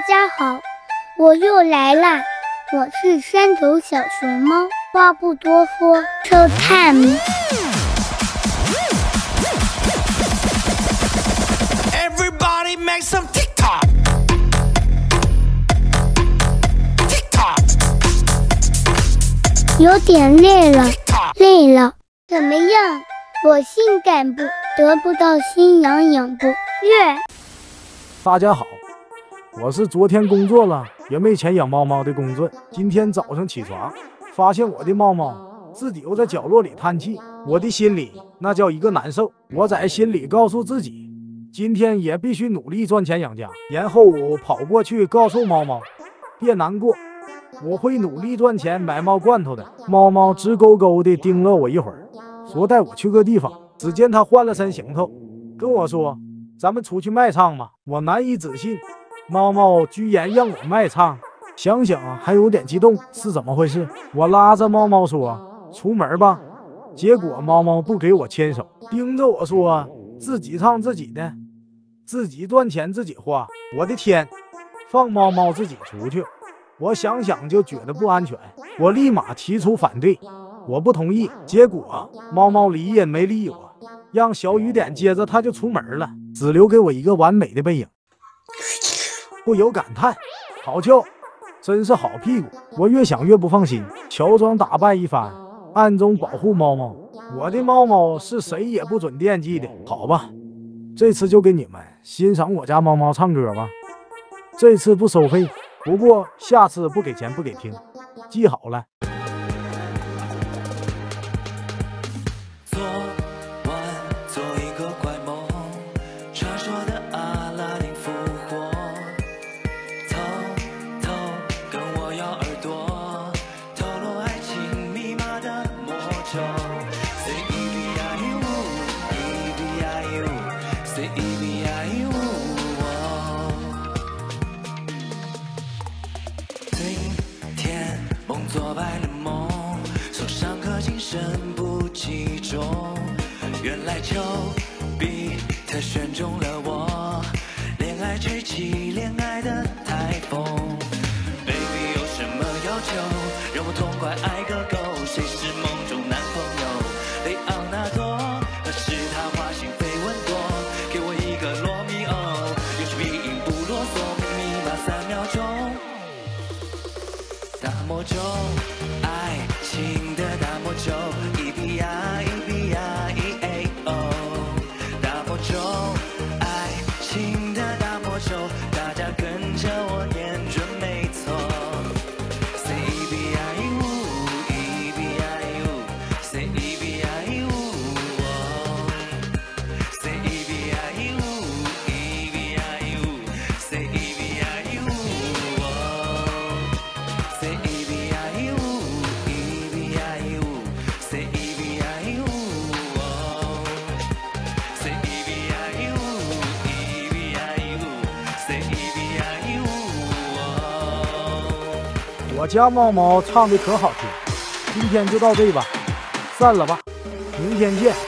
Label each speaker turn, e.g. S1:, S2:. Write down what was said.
S1: 家好，我又来啦！我是山头小熊猫，话不多说 ，Show
S2: time。Everybody make some TikTok。
S1: 有点累了，怎么样？我性感不？得不到心痒痒不？
S3: 大家好，我是昨天工作了也没钱养猫猫的公尊。今天早上起床，发现我的猫猫自己又在角落里叹气，我的心里那叫一个难受。我在心里告诉自己，今天也必须努力赚钱养家。然后我跑过去告诉猫猫，别难过，我会努力赚钱买猫罐头的。猫猫直勾勾地盯了我一会儿，说带我去个地方。只见他换了身行头，跟我说咱们出去卖唱吧。我难以置信，猫猫居然让我卖唱，想想还有点激动，是怎么回事？我拉着猫猫说出门吧，结果猫猫不给我牵手，盯着我说自己唱自己的，自己赚钱自己花。我的天，放猫猫自己出去，我想想就觉得不安全，我立马提出反对，我不同意。结果猫猫理也没理我，让小雨点接着他就出门了，只留给我一个完美的背影。不由感叹，好俏，真是好屁股。我越想越不放心，乔装打扮一番，暗中保护猫猫。我的猫猫是谁也不准惦记的。好吧，这次就给你们欣赏我家猫猫唱歌吧。这次不收费，不过下次不给钱不给听，记好了。
S2: 做白了梦，受伤可精神不集中，原来丘比特选中了我，恋爱吹起恋爱的台风。 Baby 有什么要求，让我痛快爱个够，谁是梦中男朋友？雷昂纳多，可是他花心绯闻多，给我一个罗密欧，有时必应不啰嗦，密码3秒钟。大魔咒，爱情的大魔咒 ，EBI EBI EAO。大魔咒，爱情的大魔咒，大家跟着我念准没错。Say EBI EBI Say EBI Say EBI EBI Say EBI Say EBI EBI Say EBI Say EBI EBI Say EBI
S3: 我家猫猫唱的可好听，今天就到这吧，散了吧，明天见。